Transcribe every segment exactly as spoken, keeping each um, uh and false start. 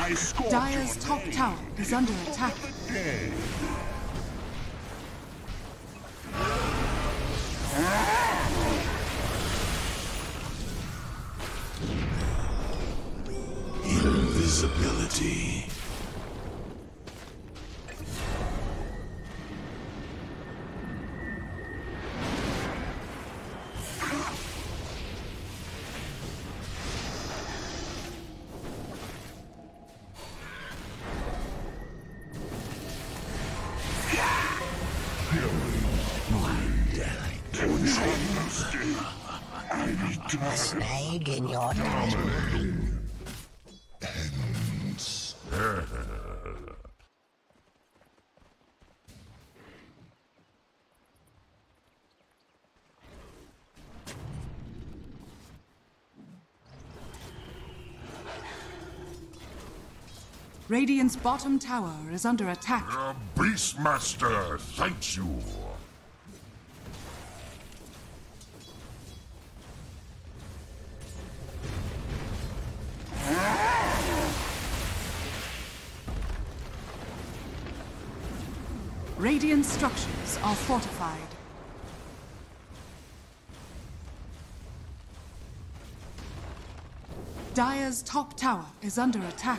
I scorch Dire's your top name. tower is under attack. Dead. Invisibility. A snake in your title. Radiant's bottom tower is under attack. The Beastmaster thanks you. Radiant structures are fortified. Dire's top tower is under attack.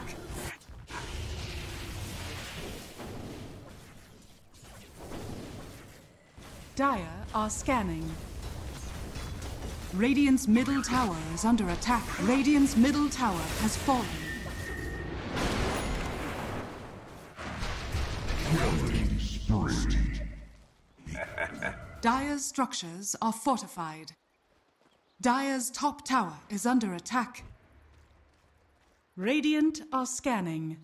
Dire are scanning. Radiant's middle tower is under attack. Radiant's middle tower has fallen. Dire's structures are fortified. Dire's top tower is under attack. Radiant are scanning.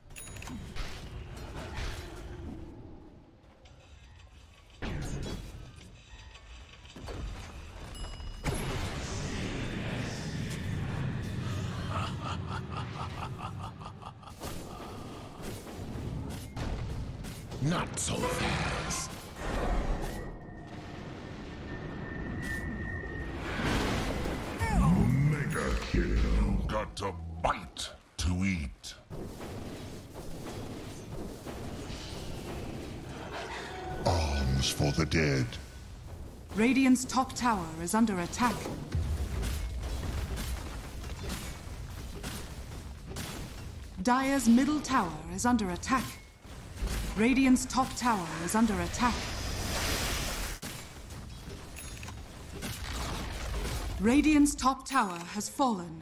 Not so fast. Mega kill. Got a bite to eat. Arms for the dead. Radiant's top tower is under attack. Dire's middle tower is under attack. Radiant's top tower is under attack. Radiant's top tower has fallen.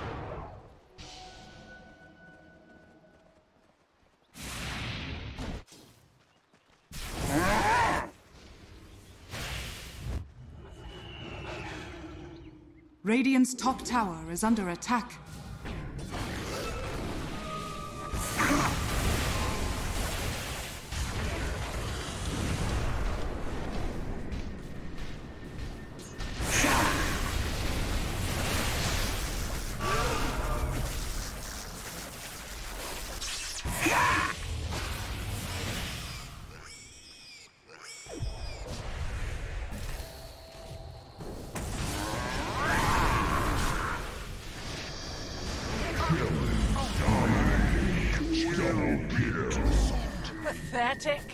Radiant's top tower is under attack. Pathetic.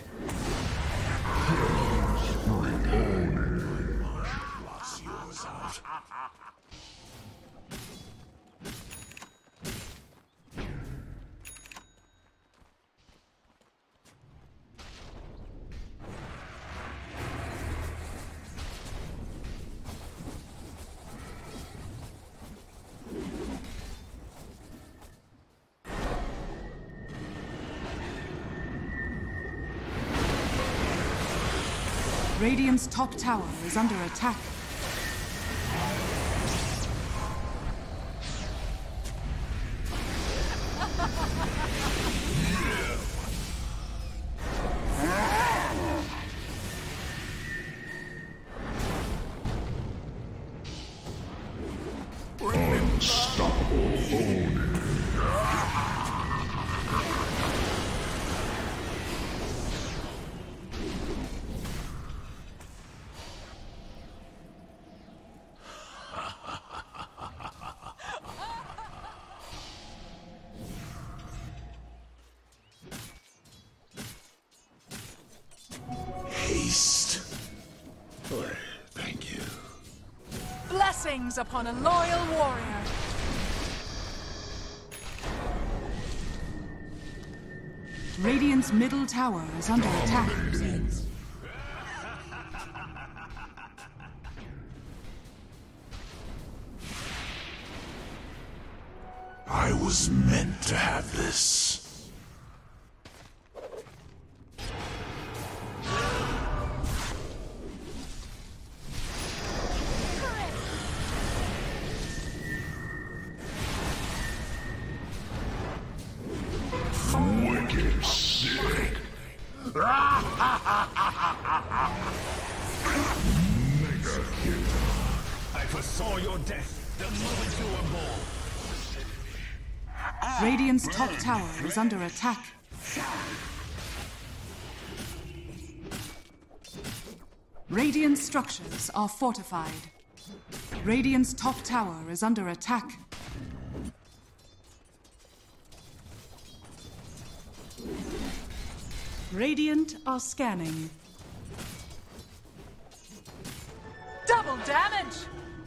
Radiant's top tower is under attack. hangs upon a loyal warrior. Radiant's middle tower is under attack. I was meant to have this. Wicked sick. Mega kill. I foresaw your death the moment you were born. Radiant's top tower is under attack. Radiant structures are fortified. Radiant's top tower is under attack. Radiant are scanning. Double damage!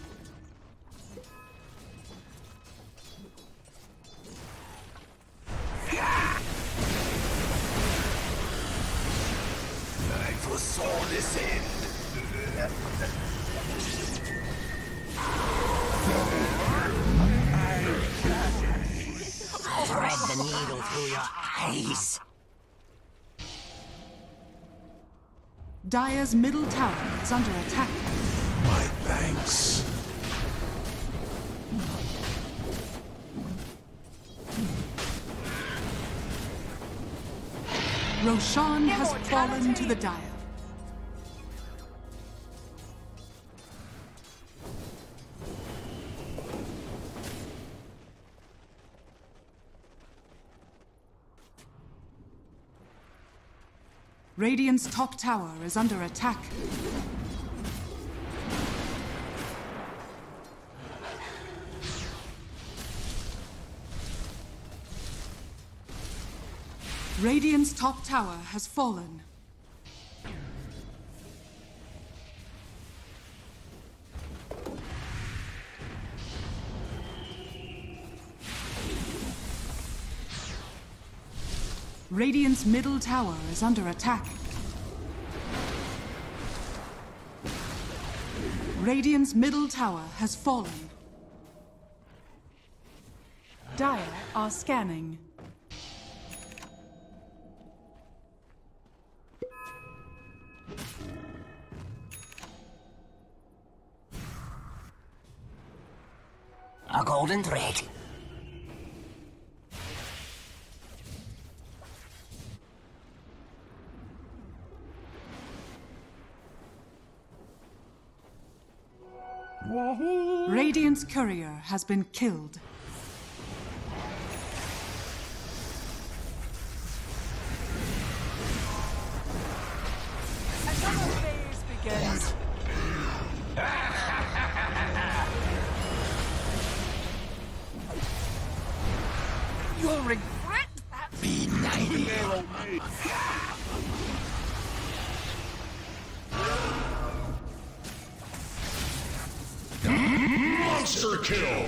I foresaw this end. Thread the needle through your eyes. Dire's middle tower is under attack. My thanks. Roshan has fallen to the Dire. Radiant's top tower is under attack. Radiant's top tower has fallen. Radiant's middle tower is under attack. Radiant's middle tower has fallen. Dire are scanning. A golden thread. Radiant's courier has been killed. Another phase begins. You'll regret that. Be ninety. Monster kill!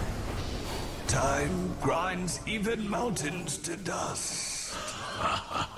Time grinds even mountains to dust.